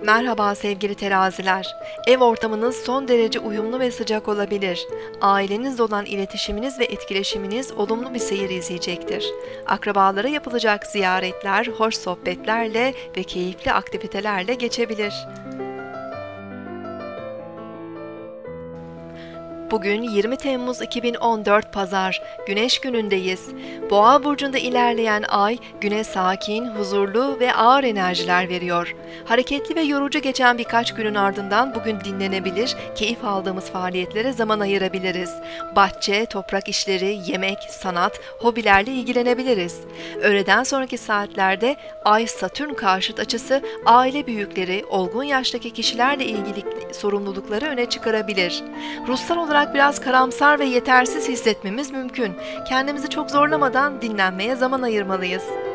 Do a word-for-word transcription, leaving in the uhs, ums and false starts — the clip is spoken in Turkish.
Merhaba sevgili teraziler. Ev ortamınız son derece uyumlu ve sıcak olabilir. Ailenizle olan iletişiminiz ve etkileşiminiz olumlu bir seyir izleyecektir. Akrabalara yapılacak ziyaretler, hoş sohbetlerle ve keyifli aktivitelerle geçebilir. Bugün yirmi Temmuz iki bin on dört Pazar, Güneş günündeyiz. Boğa burcunda ilerleyen ay, güne sakin, huzurlu ve ağır enerjiler veriyor. Hareketli ve yorucu geçen birkaç günün ardından bugün dinlenebilir, keyif aldığımız faaliyetlere zaman ayırabiliriz. Bahçe, toprak işleri, yemek, sanat, hobilerle ilgilenebiliriz. Öğleden sonraki saatlerde Ay-Satürn karşıt açısı, aile büyükleri, olgun yaştaki kişilerle ilgili sorumlulukları öne çıkarabilir. Ruhsal olarak biraz karamsar ve yetersiz hissetmemiz mümkün. Kendimizi çok zorlamadan dinlenmeye zaman ayırmalıyız.